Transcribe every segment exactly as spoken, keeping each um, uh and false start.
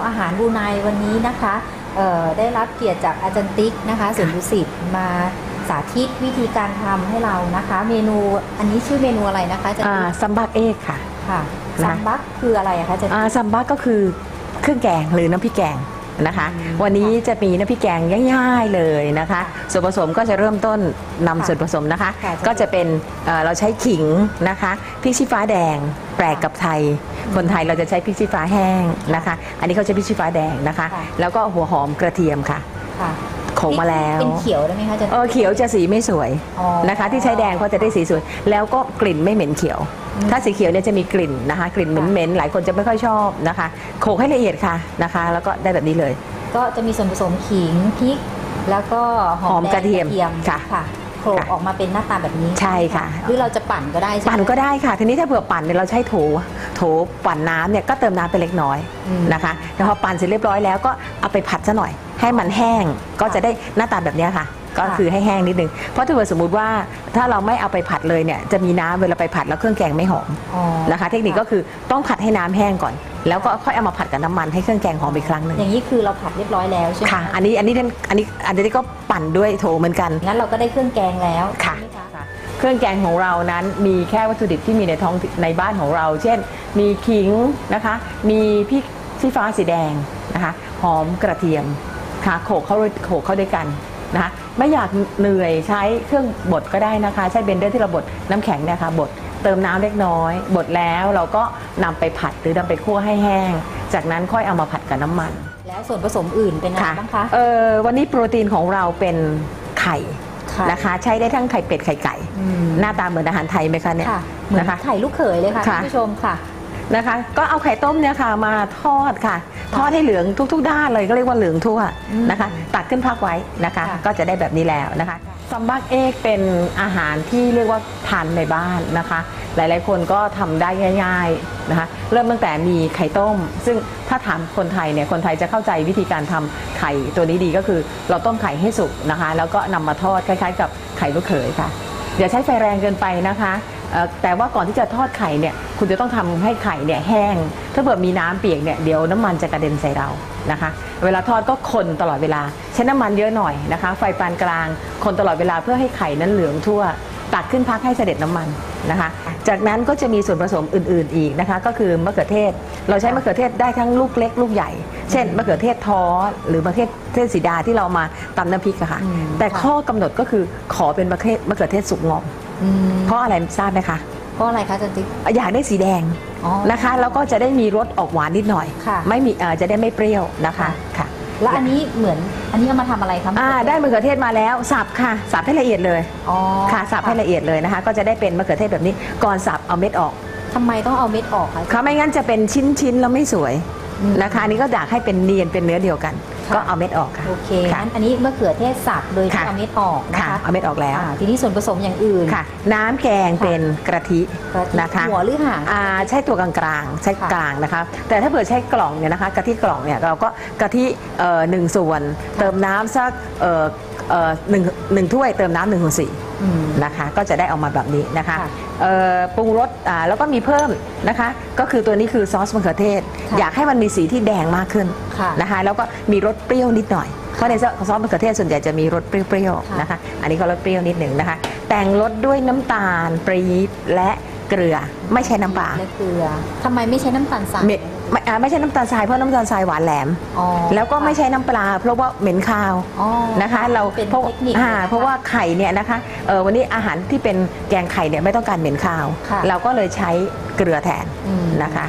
อาหารบรูไนวันนี้นะคะได้รับเกียรติจากอาจารย์ติ๊กนะคะสวนดุสิตมาสาธิตวิธีการทำให้เรานะคะเมนูอันนี้ชื่อเมนูอะไรนะคะอาจารย์ซัมบักเอกค่ะค่ะซัมบักคืออะไรคะอาจารย์ซัมบักก็คือเครื่องแกงหรือน้ำพริกแกงนะคะวันนี้จะมีน้ำพริกแกงง่ายๆเลยนะคะส่วนผสมก็จะเริ่มต้นนำส่วนผสมนะคะก็จะเป็นเราใช้ขิงนะคะพริกชี้ฟ้าแดงแปลกกับไทยคนไทยเราจะใช้พริกชี้ฟ้าแห้งนะคะอันนี้เขาใช้พริกชี้ฟ้าแดงนะคะแล้วก็หัวหอมกระเทียมค่ะโขลกมาแล้วเป็นเขียวได้ไหมคะอาจารย์เออเขียวจะสีไม่สวยนะคะที่ใช้แดงก็จะได้สีสวยแล้วก็กลิ่นไม่เหม็นเขียวถ้าสีเขียวเนี่ยจะมีกลิ่นนะคะกลิ่นเหม็นๆหลายคนจะไม่ค่อยชอบนะคะโขลกให้ละเอียดค่ะนะคะแล้วก็ได้แบบนี้เลยก็จะมีส่วนผสมขิงพริกแล้วก็หอมกระเทียมค่ะโขลกออกมาเป็นหน้าตาแบบนี้ใช่ค่ะหรือเราจะปั่นก็ได้ปั่นก็ได้ค่ะทีนี้ถ้าเผื่อปั่นเนี่ยเราใช้โถโถปั่นน้ำเนี่ยก็เติมน้ำไปเล็กน้อยนะคะแล้วพอปั่นเสร็จเรียบร้อยแล้วก็เอาไปผัดซะหน่อยให้มันแห้งก็จะได้หน้าตาแบบนี้ค่ะก็คือให้แห้งนิดนึงเพราะถ้าเกิดสมมุติว่าถ้าเราไม่เอาไปผัดเลยเนี่ยจะมีน้ำเวลาไปผัดแล้วเครื่องแกงไม่หอมนะคะเทคนิคก็คือต้องผัดให้น้ำแห้งก่อนแล้วก็ค่อยเอามาผัดกับน้ำมันให้เครื่องแกงหอมอีกครั้งหนึ่งอย่างนี้คือเราผัดเรียบร้อยแล้วใช่ไหมค่ะอันนี้อันนี้อันนี้อันนี้ก็ปั่นด้วยโถเหมือนกันงั้นเราก็ได้เครื่องแกงแล้วค่ะเครื่องแกงของเรานั้นมีแค่วัตถุดิบที่มีในท้องในบ้านของเราเช่นมีขิงนะคะมีพริกชี้ฟ้าสีแดงนะคะหอมกระเทียมค่ะโขลกเข้าโขลกเข้าด้วยกันนะคะไม่อยากเหนื่อยใช้เครื่องบดก็ได้นะคะใช้เบลนเดอร์ที่เราบดน้ำแข็งเนี่ยค่ะบดเติมน้ำเล็กน้อยบดแล้วเราก็นำไปผัดหรือนำไปคั่วให้แห้งจากนั้นค่อยเอามาผัดกับน้ำมันแล้วส่วนผสมอื่นเป็นอะไรบ้างคะเออวันนี้โปรตีนของเราเป็นไข่นะคะใช้ได้ทั้งไข่เป็ดไข่ไก่หน้าตาเหมือนอาหารไทยไหมคะเนี่ยเหมือนไข่ลูกเขยเลยค่ะท่านผู้ชมค่ะนะคะก็เอาไข่ต้มเนี่ยค่ะมาทอดค่ะทอดให้เหลืองทุกๆด้านเลยก็เรียกว่าเหลืองทั่วนะคะตักขึ้นพักไว้นะคะก็จะได้แบบนี้แล้วนะคะซัมบักเอกเป็นอาหารที่เรียกว่าทานในบ้านนะคะหลายๆคนก็ทำได้ง่ายๆนะคะเริ่มตั้งแต่มีไข่ต้มซึ่งถ้าถามคนไทยเนี่ยคนไทยจะเข้าใจวิธีการทำไข่ตัวนี้ดีก็คือเราต้มไข่ให้สุกนะคะแล้วก็นำมาทอดคล้ายๆกับไข่ลูกเขยค่ะอย่าใช้ไฟแรงเกินไปนะคะแต่ว่าก่อนที่จะทอดไข่เนี่ยคุณจะต้องทำให้ไข่เนี่ยแห้งถ้าเกิดมีน้ำเปียกเนี่ยเดี๋ยวน้ำมันจะกระเด็นใส่เรานะคะเวลาทอดก็คนตลอดเวลาใช้น้ำมันเยอะหน่อยนะคะไฟปานกลางคนตลอดเวลาเพื่อให้ไข่นั้นเหลืองทั่วตักขึ้นพักให้เสด็จน้ำมันนะคะจากนั้นก็จะมีส่วนผสมอื่นๆอีกนะคะก็คือมะเขือเทศเราใช้มะเขือเทศได้ทั้งลูกเล็กลูกใหญ่เช่นมะเขือเทศท้อหรือมะเขือเทศสีดาที่เรามาตำน้ำพริกอะค่ะแต่ข้อกำหนดก็คือขอเป็นมะเขือมะเขือเทศสุกงอมเพราะอะไรทราบไหมคะเพราะอะไรคะอาจารย์ติ๊กอยากได้สีแดงนะคะแล้วก็จะได้มีรสออกหวานนิดหน่อยไม่มีจะได้ไม่เปรี้ยวนะคะค่ะแล้วอันนี้เหมือนอันนี้เอามาทำอะไรคะอ่าได้มะเขือเทศมาแล้วสับค่ะสับให้ละเอียดเลยอ๋อค่ะสับให้ละเอียดเลยนะคะก็จะได้เป็นมะเขือเทศแบบนี้ก่อนสับเอาเม็ดออกทำไมต้องเอาเม็ดออกคะเขาไม่งั้นจะเป็นชิ้นๆแล้วไม่สวยนะคะนี่ก็อยากให้เป็นเนียนเป็นเนื้อเดียวกันก็เอาเม็ดออกค่ะโอเคงั้นอันนี้มะเขือเทศสับโดยที่เอาเม็ดออกนะคะเอาเม็ดออกแล้วทีนี้ส่วนผสมอย่างอื่นค่ะน้ำแกงเป็นกะทินะคะหัวหรือหางอ่าใช้ตัวกลางๆใช้กลางนะคะแต่ถ้าเผื่อใช้กล่องเนี่ยนะคะกะทิกล่องเนี่ยเราก็กะทิเอ่อหนึ่งส่วนเติมน้ำสักเอ่อเอ่อหนึ่งหนึ่งถ้วยเติมน้ำหนึ่งส่วนสี่นะคะก็จะได้ออกมาแบบนี้นะคะปรุงรสแล้วก็มีเพิ่มนะคะก็คือตัวนี้คือซอสมะเขือเทศอยากให้มันมีสีที่แดงมากขึ้นนะคะแล้วก็มีรสเปรี้ยวนิดหน่อยเพราะในซอสมะเขือเทศส่วนใหญ่จะมีรสเปรี้ยวๆนะคะอันนี้ก็รสเปรี้ยวนิดหนึ่งนะคะแต่งรสด้วยน้ำตาลปี๊บและเกลือไม่ใช่น้ำปลาและเกลือทำไมไม่ใช้น้ำตาลทรายไม่ไม่ใช่น้ำตาลทรายเพราะน้ำตาลทรายหวานแหลมแล้วก็ไม่ใช้น้ำปลาเพราะว่าเหม็นคาวนะคะเราเพราะเพราะว่าไข่เนี่ยนะคะวันนี้อาหารที่เป็นแกงไข่เนี่ยไม่ต้องการเหม็นคาวเราก็เลยใช้เกลือแทนนะคะ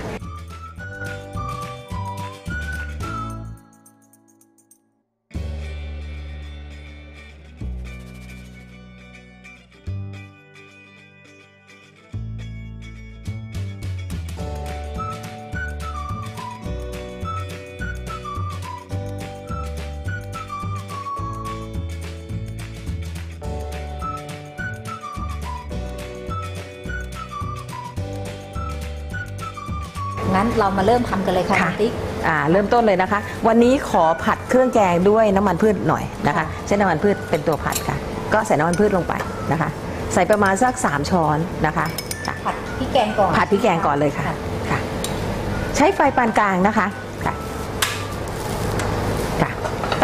งั้นเรามาเริ่มทำกันเลยค่ะติ๊กอ่าเริ่มต้นเลยนะคะวันนี้ขอผัดเครื่องแกงด้วยน้ำมันพืชหน่อยนะคะใช้น้ำมันพืชเป็นตัวผัดค่ะก็ใส่น้ำมันพืชลงไปนะคะใส่ประมาณสักสามช้อนนะคะผัดพริกแกงก่อนผัดพริกแกงก่อนเลยค่ะค่ะใช้ไฟปานกลางนะคะค่ะ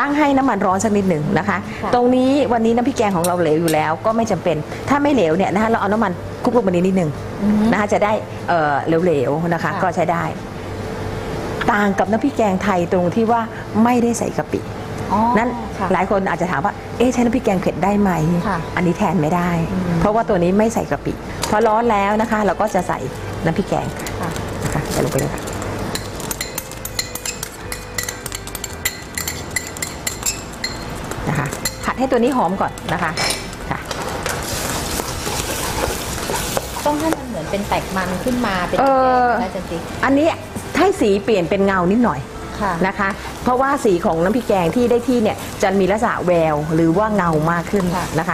ตั้งให้น้ำมันร้อนสักนิดหนึ่งนะคะค่ะตรงนี้วันนี้น้ำพริกแกงของเราเหลวอยู่แล้วก็ไม่จำเป็นถ้าไม่เหลวเนี่ยนะคะเราเอาน้ำมันคลุกลงไปนิดนึงอืมนะคะจะได้เอ่อเหลวๆนะคะค่ะก็ใช้ได้ ต่างกับน้ำพริกแกงไทยตรงที่ว่าไม่ได้ใส่กะปิอ๋อนั้นค่ะหลายคนอาจจะถามว่าเอ๊ะใช้น้ำพริกแกงเผ็ดได้ไหมค่ะอันนี้แทนไม่ได้อืมเพราะว่าตัวนี้ไม่ใส่กะปิพอร้อนแล้วนะคะ เราก็จะใส่น้ำพริกแกงค่ะนะคะใส่ลงไปเลยค่ะนะคะผัดให้ตัวนี้หอมก่อนนะคะค่ะต้องให้มันเหมือนเป็นแตกมันขึ้นมาเป็นเอ่อแดงๆนะอาจารย์ติ๊กอันนี้ให้สีเปลี่ยนเป็นเงานิดหน่อยค่ะนะคะ เพราะว่าสีของน้ำพริกแกงที่ได้ที่เนี่ยจะมีลักษณะแววหรือว่าเงามากขึ้นค่ะนะคะ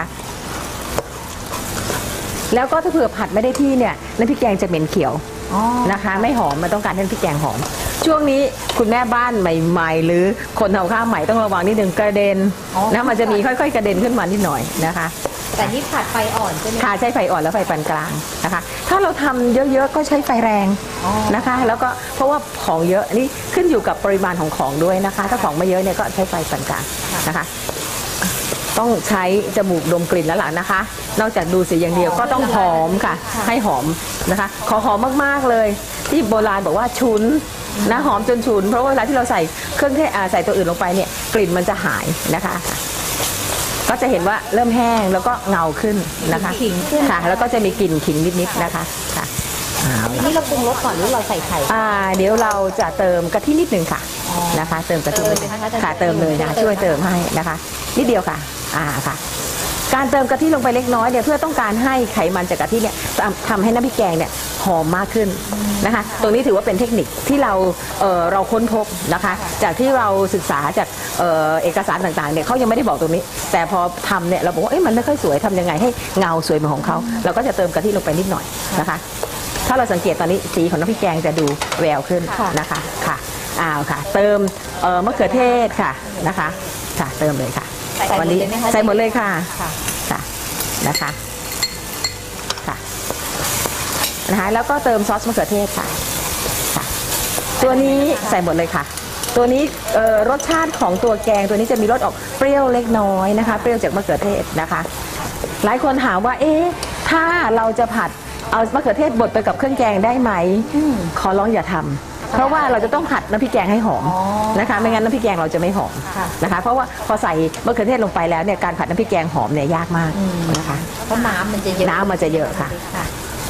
แล้วก็ถ้าเผื่อผัดไม่ได้ที่เนี่ยน้ำพริกแกงจะเหม็นเขียวอ๋อนะคะ ไม่หอมมันต้องการให้น้ำพริกแกงหอม ช่วงนี้คุณแม่บ้านใหม่ๆ หรือคนทำข้าวใหม่ต้องระวังนิดนึงกระเด็นอ๋อนะมันจะมีค่อยๆ กระเด็นขึ้นมานิดหน่อยนะคะแต่นี่ผัดไฟอ่อนใช่ไหมค่ะใช้ไฟอ่อนและไฟปานกลางนะคะ ถ้าเราทำเยอะๆก็ใช้ไฟแรงอ๋อนะคะ แล้วก็เพราะว่าของเยอะนี่ขึ้นอยู่กับปริมาณของของด้วยนะคะ ถ้าของไม่เยอะเนี่ยก็ใช้ไฟปานกลางนะคะ ต้องใช้จมูกดมกลิ่นแล้วล่ะนะคะ นอกจากดูสีอย่างเดียวก็ต้องหอมค่ะ ให้หอมนะคะ ขอหอมมากๆเลย ที่โบราณบอกว่าฉุนนะหอมจนฉุน เพราะว่าเวลาที่เราใส่เครื่องเทศอ่าใส่ตัวอื่นลงไปเนี่ยกลิ่นมันจะหายนะคะ ก็จะเห็นว่าเริ่มแห้งแล้วก็เงาขึ้นนะคะขิงขึ้นค่ะ แล้วก็จะมีกลิ่นขิงนิดๆนะคะค่ะเอาอันละนี้เราปรุงรสก่อนหรือเราใส่ไข่อ่าเดี๋ยวเราจะเติมกะทินิดหนึ่งค่ะอ๋อนะคะ เติมกะทินิดหนึ่งเติมเลยนะคะค่ะเติมเลยนะคะเติมช่วยเติมให้นะคะ นิดเดียวค่ะอ่าค่ะ การเติมกะทิลงไปเล็กน้อยเนี่ยเพื่อต้องการให้ไขมันจากกะทิเนี่ยทำทำให้น้ำพริกแกงเนี่ยหอมมากขึ้นนะคะ ตรงนี้ถือว่าเป็นเทคนิคที่เราเอ่อเราค้นพบนะคะ จากที่เราศึกษาจากเอ่อเอกสารต่างๆเนี่ยเขายังไม่ได้บอกตรงนี้ แต่พอทำเนี่ยเราบอกว่าเอ๊ะมันไม่ค่อยสวยทำยังไงให้เงาสวยเหมือนของเขาเราก็จะเติมกะทิลงไปนิดหน่อยนะคะ ถ้าเราสังเกตตอนนี้สีของน้ำพริกแกงจะดูแววขึ้นค่ะนะคะค่ะอ้าวค่ะ เติมเอ่อมะเขือเทศค่ะนะคะค่ะเติมเลยค่ะใส่หมดเลยไหมคะใส่หมดเลยค่ะค่ะค่ะนะคะค่ะนะคะแล้วก็เติมซอสมะเขือเทศค่ะค่ะตัวนี้ใส่หมดเลยค่ะ ตัวนี้เอ่อรสชาติของตัวแกงตัวนี้จะมีรสออกเปรี้ยวเล็กน้อยนะคะเปรี้ยวจากมะเขือเทศนะคะ หลายคนถามว่าเอ๊ะถ้าเราจะผัดเอามะเขือเทศบดไปกับเครื่องแกงได้ไหมอืมขอร้องอย่าทำเพราะว่าเราจะต้องผัดน้ำพริกแกงให้หอมอ๋อนะคะไม่งั้นน้ำพริกแกงเราจะไม่หอมค่ะนะคะ เพราะว่าพอใส่มะเขือเทศลงไปแล้วเนี่ยการผัดน้ำพริกแกงหอมเนี่ยยากมากอืมนะคะเพราะน้ำมันจะเยอะน้ำมันจะเยอะค่ะค่ะ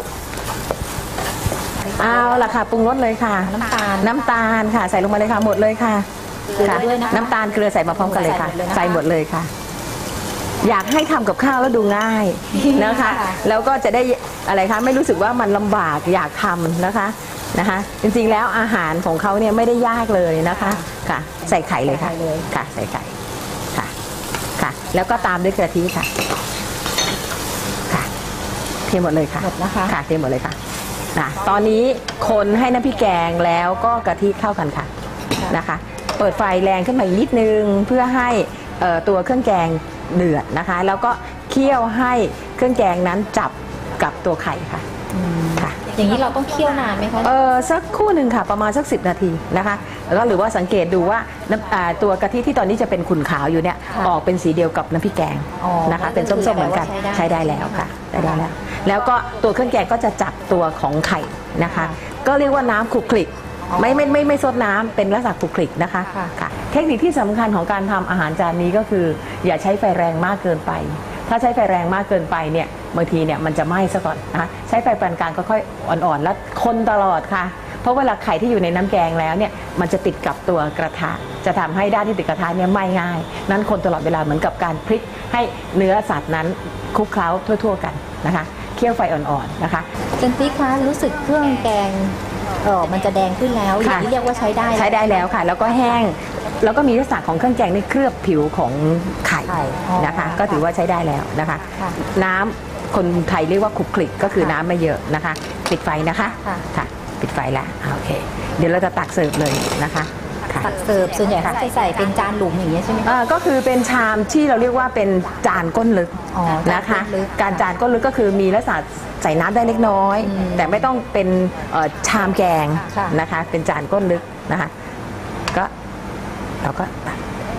เอาล่ะค่ะปรุงรสเลยค่ะน้ำตาลน้ำตาลค่ะ ใส่ลงมาเลยค่ะหมดเลยค่ะเกลือค่ะด้วยนะคะน้ำตาลเกลือใส่มาพร้อมกันเลยค่ะใส่ใส่หหมมดดเลเลย ยค่ะค่ะ อยากให้ทำกับข้าวแล้วดูง่ายนะคะค่ะแล้วก็จะได้อะไรคะไม่รู้สึกว่ามันลำบากอยากทำนะคะนะคะ จริงๆแล้วอาหารของเขาเนี่ยไม่ได้ยากเลยนะคะค่ะ ใส่ไข่เลยค่ะใส่เลยค่ะ ใส่ไข่ค่ะค่ะ แล้วก็ตามด้วยกะทิค่ะค่ะเทหมดเลยค่ะหมดนะคะค่ะเทหมดเลยค่ะนะตอนนี้คนให้น้ำพริกแกงแล้วก็กะทิเข้ากันค่ะนะคะ เปิดไฟแรงขึ้นมาอีกนิดนึงเพื่อให้เอ่อตัวเครื่องแกงเดือดนะคะ แล้วก็เคี่ยวให้เครื่องแกงนั้นจับกับตัวไข่ค่ะอืมค่ะอย่างนี้เราต้องเคี่ยวนานไหมคะเออสักครู่หนึ่งค่ะประมาณสักสิบนาทีนะคะแล้วก็หรือว่าสังเกตดูว่าน้ำอ่าตัวกะทิที่ตอนนี้จะเป็นขุ่นขาวอยู่เนี่ยค่ะออกเป็นสีเดียวกับน้ำพริกแกงอ๋อนะคะ เป็นส้มๆเหมือนกันใช้ได้ใช้ได้แล้วค่ะใช้ได้แล้ว แล้วก็ตัวเครื่องแกงก็จะจับตัวของไข่นะคะ ก็เรียกว่าน้ำคลุกคลิกอ๋อไม่ไม่ไม่ไม่ซดน้ำเป็นลักษณะคลุกคลิกนะคะค่ะค่ะเทคนิคที่สำคัญของการทำอาหารจานนี้ก็คือ อย่าใช้ไฟแรงมากเกินไป ถ้าใช้ไฟแรงมากเกินไปเนี่ยบางทีเนี่ยมันจะไหม้ซะก่อนนะคะใช้ไฟปานกลางก็ค่อยอ่อนๆแล้วคนตลอดค่ะ เพราะเวลาไข่ที่อยู่ในน้ำแกงแล้วเนี่ยมันจะติดกับตัวกระทะ จะทำให้ด้านที่ติดกระทะเนี่ยไหม้ง่าย นั้นคนตลอดเวลาเหมือนกับการพลิกให้เนื้อสัตว์นั้นคลุกเคล้าทั่ว ๆ กันนะคะเคี่ยวไฟอ่อนๆนะคะเจนติ๊กคะรู้สึกเครื่องแกงเออมันจะแดงขึ้นแล้วอย่างนี้เรียกว่าใช้ได้ใช้ได้แล้วค่ะ แล้วก็แห้งแล้วก็มีลักษณะของเครื่องแกงนี่เคลือบผิวของไข่ไข่อ๋อนะคะ ก็ถือว่าใช้ได้แล้วนะคะค่ะน้ำคนไทยเรียกว่าคลุกคลิกก็คือค่ะน้ำไม่เยอะนะคะ ปิดไฟนะคะค่ะค่ะปิดไฟแล้วอ่าโอเค เดี๋ยวเราจะตักเสิร์ฟเลยนะคะค่ะตักเสิร์ฟส่วนใหญ่เขาจะใส่เป็นจานหลุมอย่างเงี้ยใช่ไหมคะเอ่อก็คือเป็นชามที่เราเรียกว่าเป็นจานก้นลึกอ๋อนะคะจานก้นลึกการจานก้นลึกก็คือมีลักษณะใส่น้ำได้เล็กน้อยอืมแต่ไม่ต้องเป็นเอ่อชามแกงค่ะนะคะ เป็นจานก้นลึกนะคะ ก็เราก็ตัก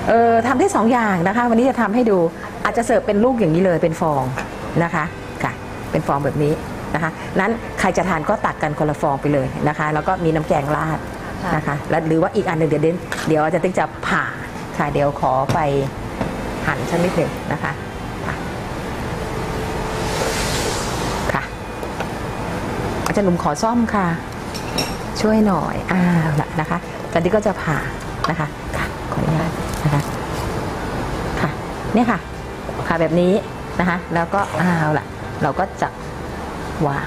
เออทำได้สองอย่างนะคะ วันนี้จะทำให้ดูอาจจะเสิร์ฟเป็นลูกอย่างนี้เลยเป็นฟองนะคะค่ะเป็นฟองแบบนี้นะคะนั้นใครจะทานก็ตักกันคนละฟองไปเลยนะคะ แล้วก็มีน้ำแกงราดนะคะแล้วหรือว่าอีกอันหนึ่งเดี๋ยวเดนเดี๋ยวอาจารย์ติ๊กจะผ่าค่ะเดี๋ยวขอไปหั่นสักนิดหนึ่งนะคะค่ะอาจารย์หนุ่มขอซ่อมค่ะช่วยหน่อยอ้าวละนะคะอาจารย์ติ๊กก็จะผ่านะคะค่ะขออนุญาตนะคะค่ะเนี่ยค่ะค่ะแบบนี้นะคะแล้วก็อ้าวละเราก็จะวาง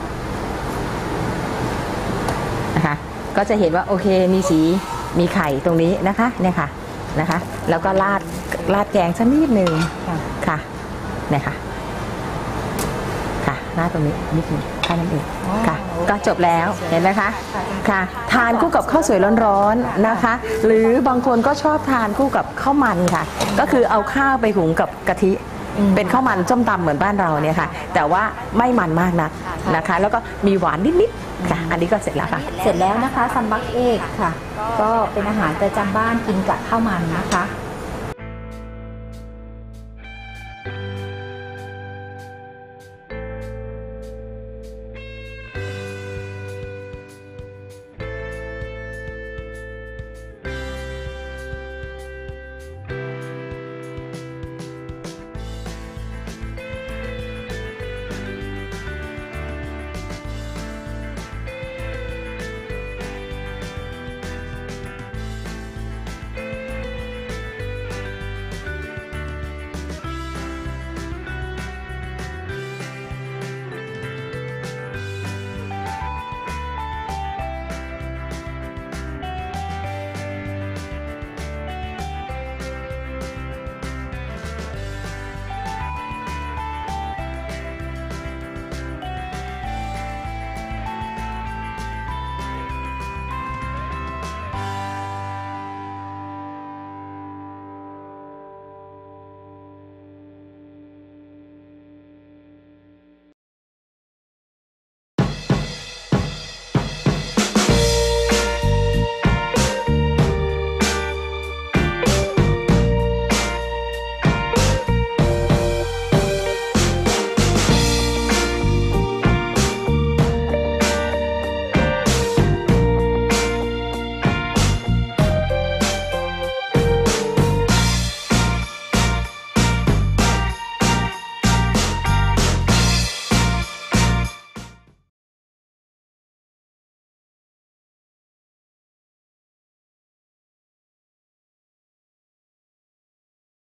นะคะก็จะเห็นว่าโอเคมีสีมีไข่ตรงนี้นะคะเนี่ยค่ะนะคะแล้วก็ราดราดแกงสักนิดหนึ่งค่ะเนี่ยค่ะค่ะราดตรงนี้นิดนึงแค่นั้นเองค่ะก็จบแล้วเห็นไหมคะค่ะทานคู่กับข้าวสวยร้อนๆนะคะ หรือบางคนก็ชอบทานคู่กับข้าวมันค่ะก็คือเอาข้าวไปหุงกับกะทิเป็นข้าวมันส้มตำเหมือนบ้านเราเนี่ยค่ะแต่ว่าไม่มันมากนักนะคะแล้วก็มีหวานนิดๆค่ะอันนี้ก็เสร็จแล้วค่ะเสร็จแล้วนะคะซัมบักเอกค่ะ ก็เป็นอาหารประจำบ้านกินกับข้าวมันนะคะ